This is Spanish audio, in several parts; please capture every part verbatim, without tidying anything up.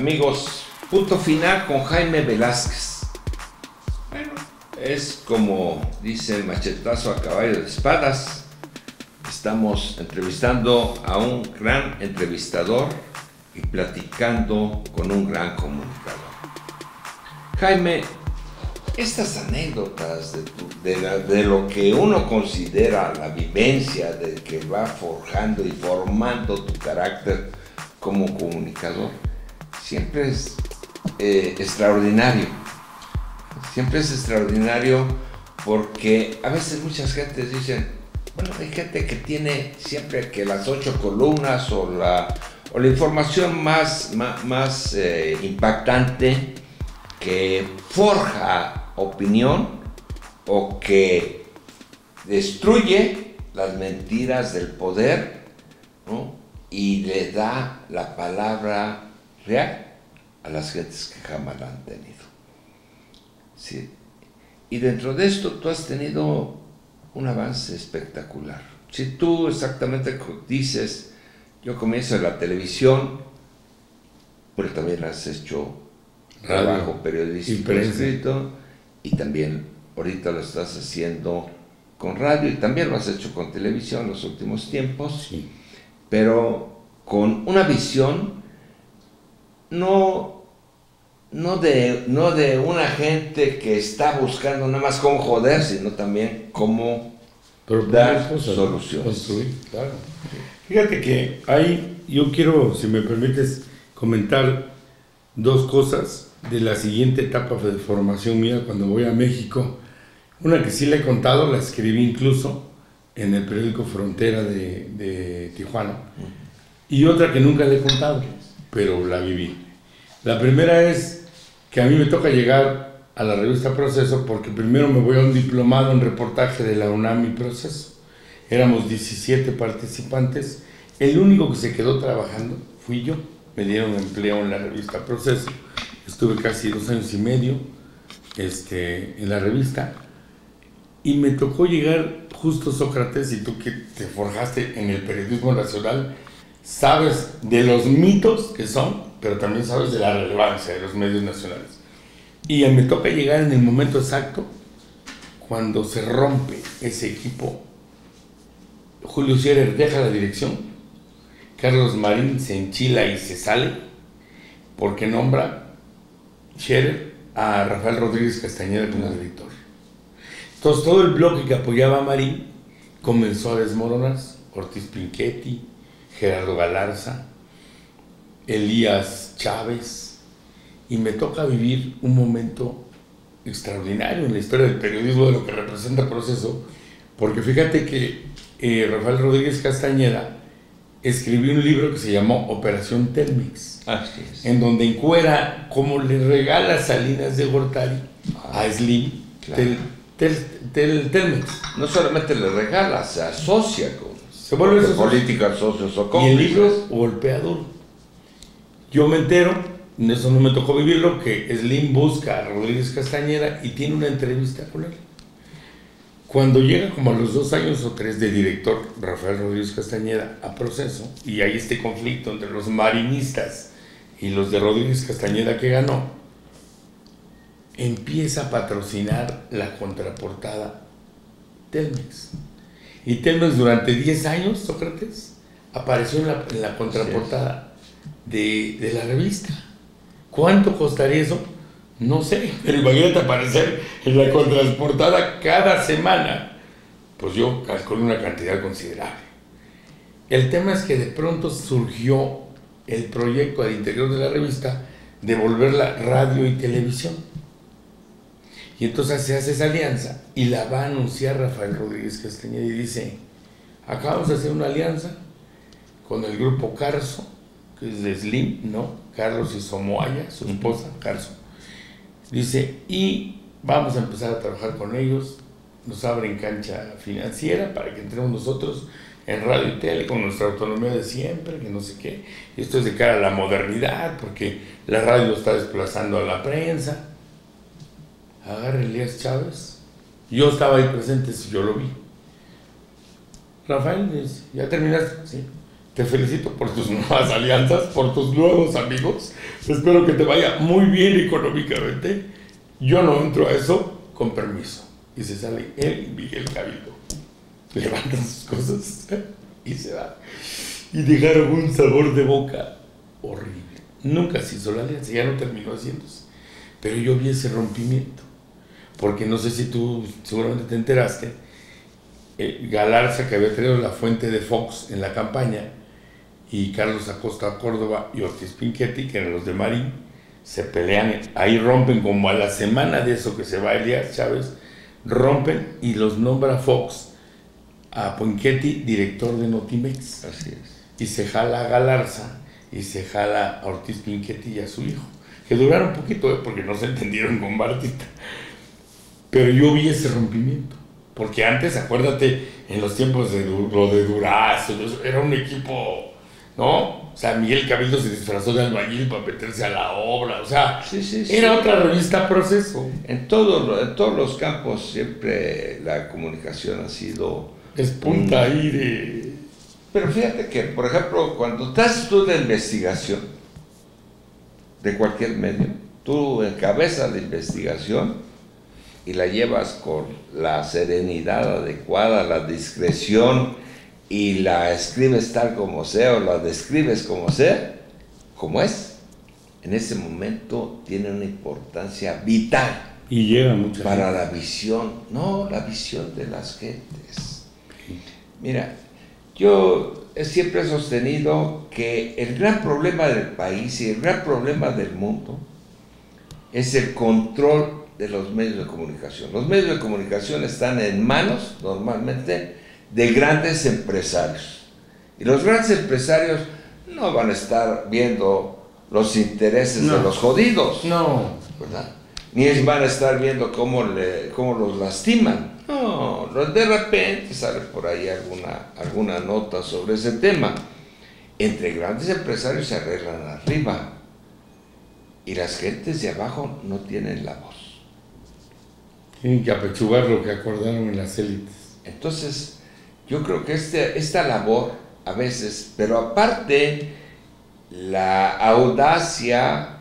Amigos, punto final con Jaime Velázquez. Bueno, es como dice el machetazo a caballo de espadas. Estamos entrevistando a un gran entrevistador y platicando con un gran comunicador. Jaime, estas anécdotas de, tu, de, la, de lo que uno considera la vivencia de que va forjando y formando tu carácter como comunicador, siempre es eh, extraordinario. Siempre es extraordinario porque a veces muchas gentes dicen, bueno, hay gente que tiene siempre que las ocho columnas o la, o la información más, más, más eh, impactante que forja opinión o que destruye las mentiras del poder, ¿no? Y le da la palabra real a las gentes que jamás la han tenido. Sí. Y dentro de esto tú has tenido un avance espectacular. Si tú exactamente dices, yo comienzo en la televisión, pero también has hecho radio, trabajo periodístico escrito, y también ahorita lo estás haciendo con radio, y también lo has hecho con televisión en los últimos tiempos, sí. Pero con una visión no, no, de, no de una gente que está buscando nada más cómo joder, sino también cómo Pero dar cosas, soluciones. Construir, claro. Fíjate que hay, yo quiero, si me permites, comentar dos cosas de la siguiente etapa de formación mía cuando voy a México. Una que sí le he contado, la escribí incluso en el periódico Frontera de, de Tijuana, y otra que nunca le he contado, pero la viví. La primera es que a mí me toca llegar a la revista Proceso porque primero me voy a un diplomado en reportaje de la UNAM y Proceso. Éramos diecisiete participantes, el único que se quedó trabajando fui yo. Me dieron empleo en la revista Proceso, estuve casi dos años y medio este, en la revista, y me tocó llegar justo Sócrates, y tú que te forjaste en el periodismo nacional, sabes de los mitos que son, pero también sabes de la relevancia de los medios nacionales. Y me toca llegar en el momento exacto, cuando se rompe ese equipo. Julio Scherer deja la dirección, Carlos Marín se enchila y se sale, porque nombra Scherer a Rafael Rodríguez Castañeda como director. Entonces todo el bloque que apoyaba a Marín comenzó a desmoronarse. Ortiz Pinchetti, Gerardo Galarza, Elías Chávez, y me toca vivir un momento extraordinario en la historia del periodismo, de lo que representa el Proceso, porque fíjate que eh, Rafael Rodríguez Castañeda escribió un libro que se llamó Operación Telmex, Así es. en donde encuera cómo le regala Salinas de Gortari ah, a Slim, claro. tel, tel, tel, Telmex. No solamente le regala, se asocia con se vuelve políticas, socios o cómplices. Y el libro golpeador. Yo me entero, eso no me tocó vivirlo, que Slim busca a Rodríguez Castañeda y tiene una entrevista con él. Cuando llega como a los dos años o tres de director Rafael Rodríguez Castañeda a Proceso, y hay este conflicto entre los marinistas y los de Rodríguez Castañeda que ganó, empieza a patrocinar la contraportada Telmex. Y Telmex durante diez años, Sócrates, apareció en la, en la contraportada de, de la revista. ¿Cuánto costaría eso? No sé, pero imagínate aparecer en la contraportada cada semana. Pues yo calculo una cantidad considerable. El tema es que de pronto surgió el proyecto al interior de la revista de volverla radio y televisión. Y entonces se hace esa alianza y la va a anunciar Rafael Rodríguez Castañeda y dice, acabamos de hacer una alianza con el grupo Carso, que es de Slim, ¿no? Carlos y Somoaya, su esposa, Carso. Dice, y vamos a empezar a trabajar con ellos, nos abren cancha financiera para que entremos nosotros en radio y tele con nuestra autonomía de siempre, que no sé qué. Y esto es de cara a la modernidad, porque la radio está desplazando a la prensa. Agarra Elías Chávez, yo estaba ahí presente, si yo lo vi. Rafael dice, ¿ya terminaste? Sí. te felicito por tus nuevas alianzas, por tus nuevos amigos. Espero que te vaya muy bien económicamente. Yo no entro a eso, con permiso. Y se sale él y Miguel Cabildo. Levantan sus cosas y se va. Y dejaron un sabor de boca horrible. Nunca se hizo la alianza, ya no terminó haciéndose. Pero yo vi ese rompimiento. Porque no sé si tú seguramente te enteraste, eh, Galarza, que había traído la fuente de Fox en la campaña, y Carlos Acosta Córdoba y Ortiz Pinchetti, que eran los de Marín, se pelean, ahí rompen como a la semana de eso que se va Elías Chávez, rompen y los nombra Fox a Pinchetti director de Notimex. Así es. Y se jala a Galarza y se jala a Ortiz Pinchetti y a su hijo, que duraron un poquito, ¿eh? Porque no se entendieron con Bartita. Pero yo vi ese rompimiento, porque antes, acuérdate, en los tiempos de lo de Durazo, era un equipo, ¿no? O sea, Miguel Cabildo se disfrazó de albañil para meterse a la obra, o sea, sí, sí, sí. Era otra revista Proceso. En, todo, en todos los campos siempre la comunicación ha sido... Es punta un... ahí de... Pero fíjate que, por ejemplo, cuando estás tú de investigación, de cualquier medio, tú encabezas la investigación y la llevas con la serenidad adecuada, la discreción, y la escribes tal como sea o la describes como sea, como es, en ese momento tiene una importancia vital y llega mucho para gente. La visión, no, la visión de las gentes. Mira, yo siempre he sostenido que el gran problema del país y el gran problema del mundo es el control de los medios de comunicación. Los medios de comunicación están en manos, normalmente, de grandes empresarios. Y los grandes empresarios no van a estar viendo los intereses no. de los jodidos. No. ¿Verdad? Ni van a estar viendo cómo, le, cómo los lastiman. No, de repente sale por ahí alguna, alguna nota sobre ese tema. Entre grandes empresarios se arreglan arriba. Y las gentes de abajo no tienen la voz. Tienen que apechugar lo que acordaron en las élites. Entonces, yo creo que este, esta labor, a veces, pero aparte, la audacia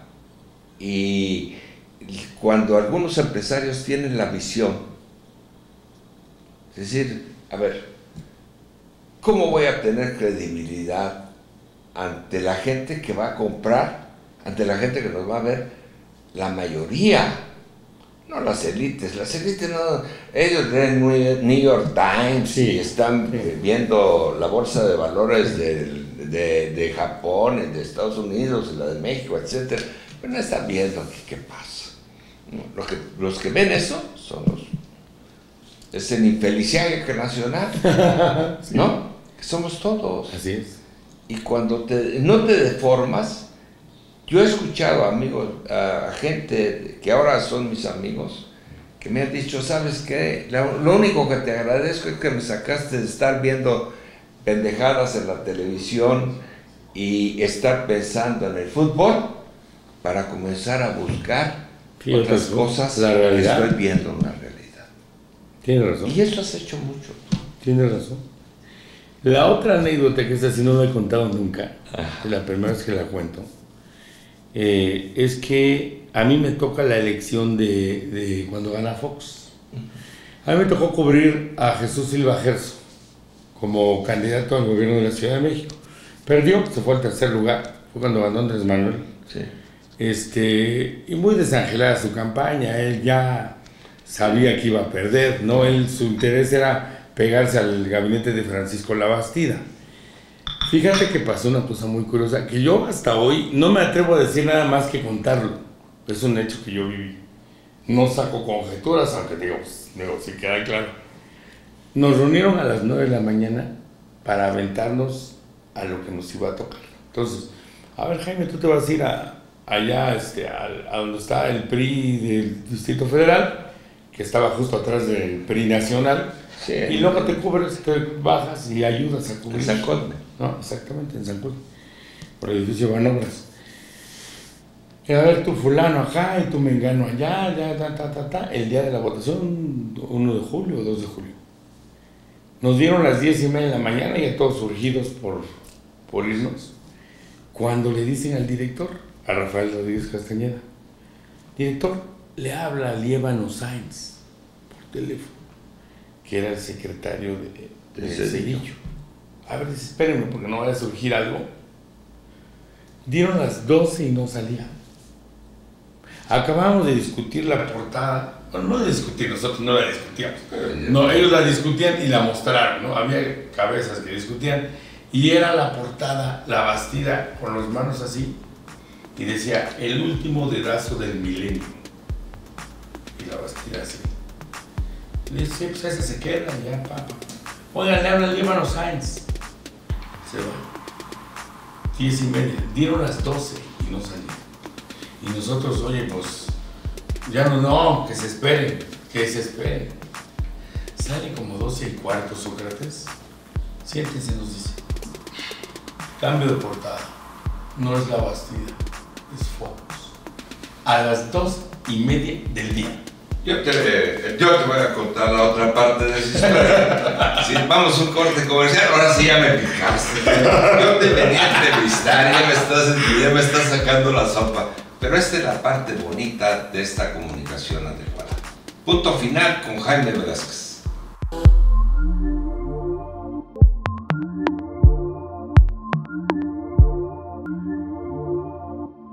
y cuando algunos empresarios tienen la visión, es decir, a ver, ¿cómo voy a tener credibilidad ante la gente que va a comprar, ante la gente que nos va a ver? La mayoría. No las élites, las élites no, ellos leen New York Times sí, y están sí. viendo la bolsa de valores de, de, de Japón, de Estados Unidos, la de México, etcétera, pero no están viendo aquí qué pasa. Los que, los que ven eso son los, es el infeliciario que nacional, sí. ¿no? Que somos todos. Así es. Y cuando te, no te deformas. Yo he escuchado amigos, a gente que ahora son mis amigos, que me han dicho, ¿sabes qué? Lo, lo único que te agradezco es que me sacaste de estar viendo pendejadas en la televisión y estar pensando en el fútbol para comenzar a buscar sí, otras cosas la realidad. Que estoy viendo una realidad. Tienes razón. Y eso has hecho mucho. Tienes razón. La otra anécdota, que esa sí no la he contado nunca, es la primera vez que la cuento, Eh, es que a mí me toca la elección de, de cuando gana Fox. A mí me tocó cubrir a Jesús Silva Gerso como candidato al gobierno de la Ciudad de México. Perdió, se fue al tercer lugar, fue cuando ganó Andrés Manuel. Sí. Este, y muy desangelada su campaña, él ya sabía que iba a perder, ¿no? Él, su interés era pegarse al gabinete de Francisco Labastida. Fíjate que pasó una cosa muy curiosa, que yo hasta hoy no me atrevo a decir nada más que contarlo. Es un hecho que yo viví. No saco conjeturas, aunque digo, pues, digo, sí queda claro. Nos reunieron a las nueve de la mañana para aventarnos a lo que nos iba a tocar. Entonces, a ver, Jaime, tú te vas a ir a, allá este, a, a donde está el P R I del Distrito Federal, que estaba justo atrás del P R I Nacional. Sí, y luego te cubres, te bajas y ayudas a cubrir. En San Cosme. No, exactamente, en San Cosme. Por el edificio Banobras. Y a ver, tu fulano acá y tu mengano allá, ya, ta, ta, ta, ta. El día de la votación, uno de julio o dos de julio. Nos dieron las diez y media de la mañana y a todos surgidos por, por irnos, cuando le dicen al director, a Rafael Rodríguez Castañeda, director, le habla a Líbano Sáenz por teléfono, que era el secretario de, de, de Cedillo. A ver, espérenme porque no vaya a surgir algo. Dieron las doce y no salía. Acabamos de discutir la portada. Bueno, no de discutir, nosotros no la discutíamos. No, ellos la discutían y la mostraron, ¿no? Había cabezas que discutían. Y era la portada, la Bastida, con las manos así. Y decía, el último dedazo del milenio. Y la Bastida así. Y le dice, pues esa se queda ya, papá. Oigan, le habla Líbano Sáenz. Se va. Diez y media. Dieron las doce y no salió. Y nosotros, oye, pues, ya no, no, que se esperen, que se esperen. Sale como doce y cuarto Sócrates. Siéntense, nos dice. Cambio de portada. No es la Bastida, es Focus. A las dos y media del día. Yo te, yo te voy a contar la otra parte de esa historia. Si vamos a un corte comercial, ahora sí ya me picaste. Yo te venía a entrevistar, ya me estás, ya me estás sacando la sopa. Pero esta es la parte bonita de esta comunicación adecuada. Punto final con Jaime Velázquez.